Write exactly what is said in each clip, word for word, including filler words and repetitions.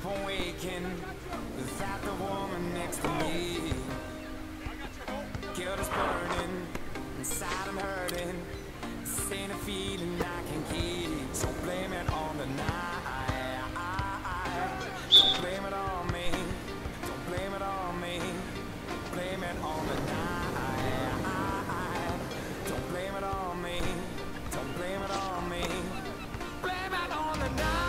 on waking without the woman next to me. Guilt is burning, inside I'm hurting. This ain't a feeling I can keep, so blame it on the night. Don't blame it on me, don't blame it on me. Blame it on the night. Don't blame it on me, don't blame it on me. Blame it on the night.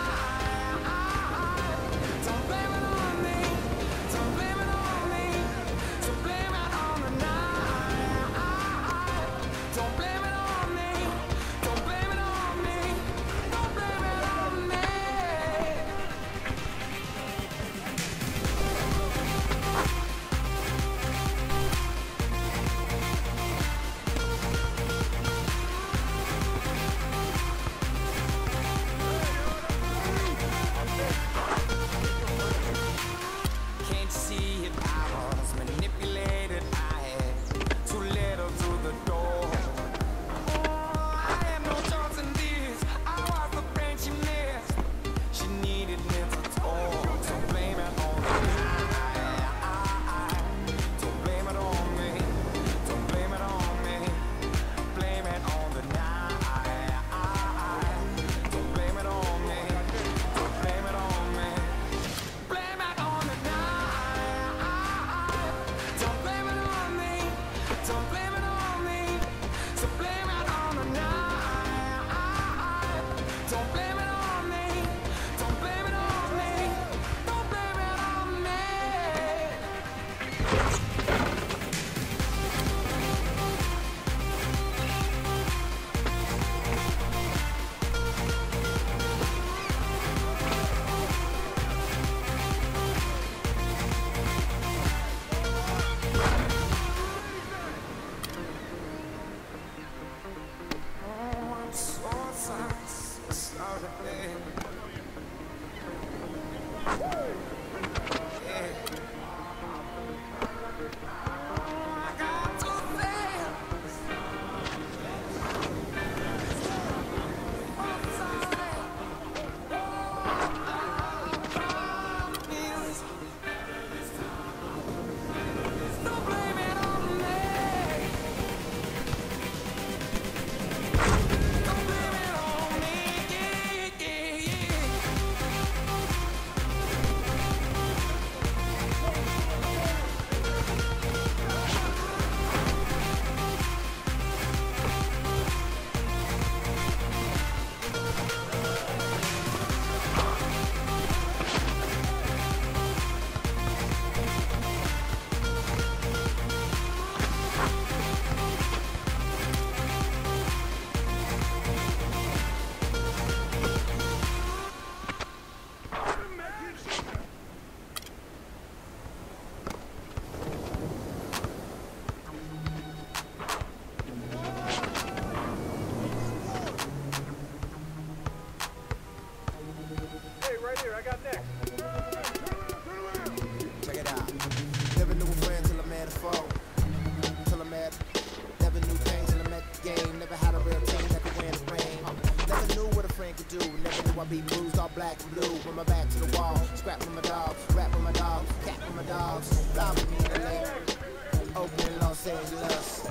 Be bruised all black and blue, with my back to the wall. Scrap with my dog, rap with my dog, cat with my dogs. Fly with me in the air, Oakland, Los Angeles.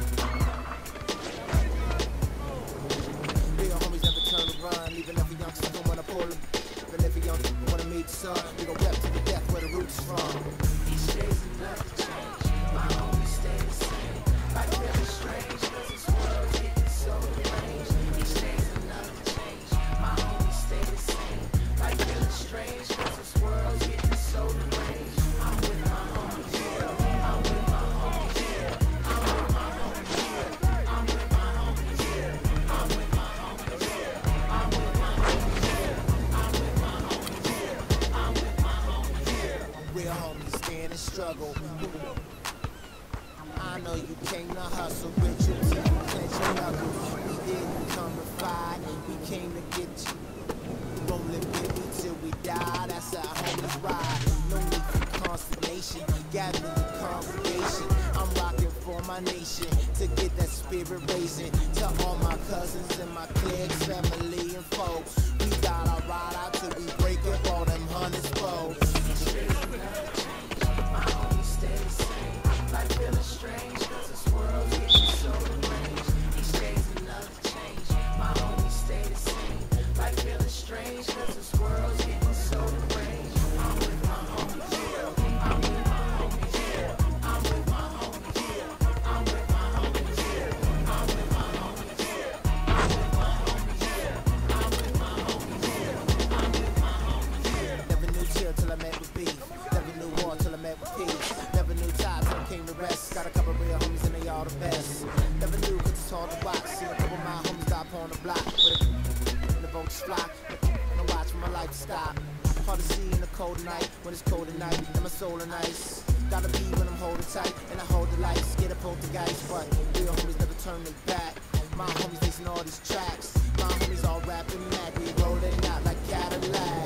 Real homies never turn to run, even if a youngster don't wanna pull them. Even if a youngster wanna meet the sun, we gon' rep to the death where the roots from. Each day's enough to change, my homies stay the same. Like really strange, cause this world's getting so deranged. Each day's enough to change, my homies stay the same. Like really strange, cause this world's getting so deranged. I'm with my homies, yeah. I'm with my homies, yeah. I'm with my homies, yeah. I'm with my homies, yeah. I'm with my homies, yeah. I'm with my homies, yeah. I'm with my homies, yeah. I'm with my homies, yeah. Real homies stand and struggle. I know you came to hustle, with your teeth, clench your knuckles. We didn't come to fight, we came to get you. We won't live with you till we die, that's our homies ride. No need for consternation, gather the congregation. I'm rocking for my nation, to get that spirit raising. To all my cousins and my cliques, family and folks. We got our ride out till we break up all them hundreds fold. cold night, when it's cold at night, and my soul in ice. Gotta be when I'm holding tight, and I hold the lights, get a poltergeist, but real homies never turn their back. My homies listen all these tracks, my homies all rapping mad, we rolling out like Cadillac.